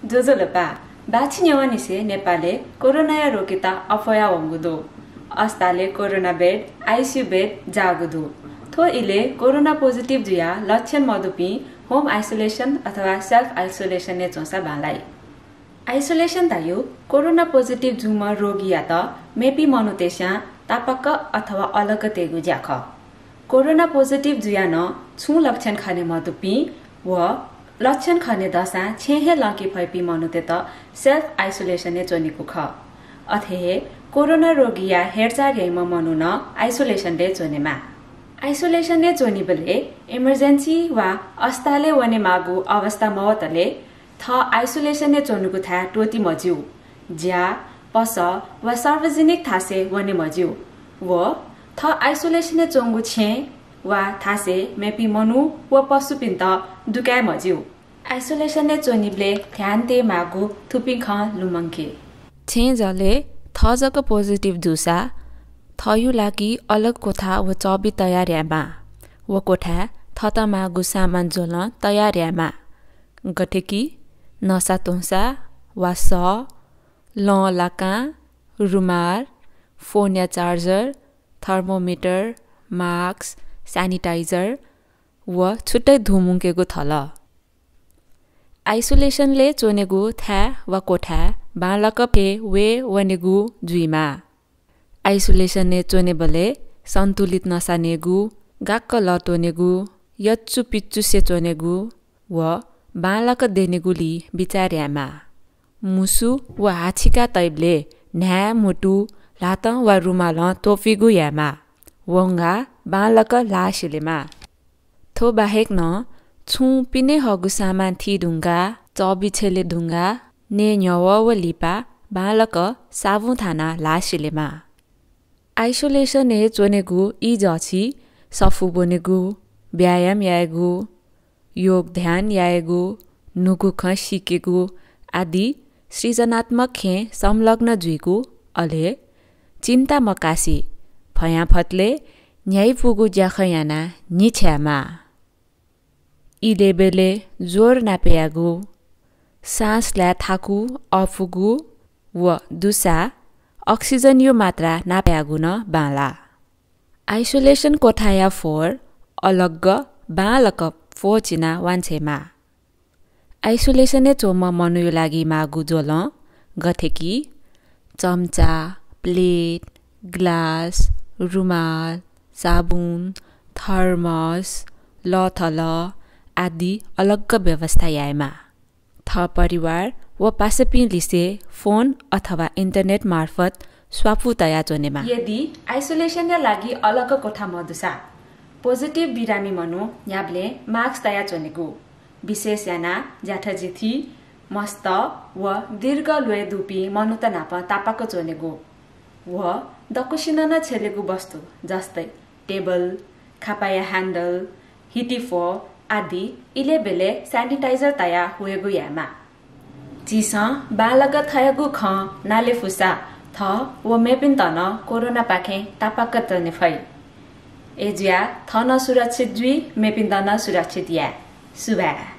जोजोलपा बाछिन्यवानिसे नेपालले कोरोना रोकिता अफया वंगुदो अस्ताले कोरोना बेड आईसीयू बेड जागुदो थो इले कोरोना पोजिटिभ जुया लक्षण मधुपी होम आइसोलेशन अथवा सेल्फ आइसोलेशन ने चोसा बालाई आइसोलेशन तायु कोरोना पोजिटिभ जुमा रोगिया त मेपी मनुतेस्या तापक्क अथवा अलग तेगु ज्याख कोरोना पोजिटिभ जुया न छु लक्षण खाने मधुपी व लक्षण खने दशा छेहे लकी फैपी मनुते त सेल्फ आइसोलेशन ने चोनिकु ख अथे कोरोना रोगिया हेरचाह गेम मनु न आइसोलेशन ले चोनेमा आइसोलेशन ने चोनी बले इमर्जेन्सी वा अस्ताले वने मागु अवस्था मवतले थ आइसोलेशन ने चोनुकु था टोटी मज्यू ज्या पस वा सार्वजनिक थासे वने मज्यू व थ आइसोलेशन ने चोंगु छे वा थासे मेपी मनु व पशुपिन त दुकाय मज्यू आइसोलेशन ने चोनिबले ध्यान ते मागु थुपिङ ख लुमङ्खे छे जले थ जक पोजिटिभ जुसा थयु लागि अलग कोठा व चबी तयार्यामा व कोठा थता मागु सामान जोल तयार्यामा गठेकी नसा तोसा वा स ल लाका रुमाल फोन या चार्जर थर्मोमिटर मास्क स्यानिटाइजर व छुट्टै धुमुङ्केको थल आइसोलेसनले चोनेगु थ्या वा कोठा बालक फे वे वनेगु जुइमा आइसोलेसन ने चोने बले सन्तुलित नसानेगु गाक्क लटोनेगु यच्चु पिच्चु से चोनेगु व बालक देनेगु लि बिचार्यामा मुसु व हाछिका तैबले न्या मुटु लात वा रुमाल तोफिगु यामा वंगा बालक लासिलेमा थो बाहेक न छु पिने हगु सामान थी ढुङ्गा चबी छेले ढुङ्गा ने न्यव व लिपा बालक साबु थाना लासिलेमा आइसोलेसन ने चोनेगु इ जछि सफु बोनेगु व्यायाम याएगु योग ध्यान याएगु नुगु ख सिकेगु आदि सृजनात्मक खे संलग्न जुइगु अले चिन्ता मकासी फयाफतले न्याय पुगु ज्याखयाना निछ्यामा इलेबेले जोर नापेयागु सास ल्या थाकु अफुगु व दुसा अक्सिजन यो मात्रा नाप्यागु न बाला आइसोलेसन कोठाया फोर अलग्ग बालक फोचिना वान्छेमा आइसोलेसने चोम मनुयो लागि मागु जोल गथेकी चम्चा प्लेट ग्लास रुमाल साबुन थर्मस लथल आदि अलग्ग व्यवस्था याएमा थ परिवार व पासपि लिसे फोन अथवा इन्टरनेट मार्फत स्वाफु तया चोनेमा यदि आइसोलेसन लागि अलग कोठा मधुसा पोजिटिभ बिरामी मनु याबले मास्क तया चोनेगु विशेष याना ज्याठजिथि मस्त व दीर्घ लोए दुपी मनु त नाप तापाक चोनेगु व दकुसिन न छेलेगु वस्तु जस्तै टेबल खापाया ह्यान्डल हिटिफो आदि इले बेले स्यानिटाइजर तया हुएगु यामा चिस बालक थयगु ख नाले फुसा थ व मेपिन तन कोरोना पाखे तापाक तने फै एजिया थन सुरक्षित जुई मेपिन तन सुरक्षित या सुबा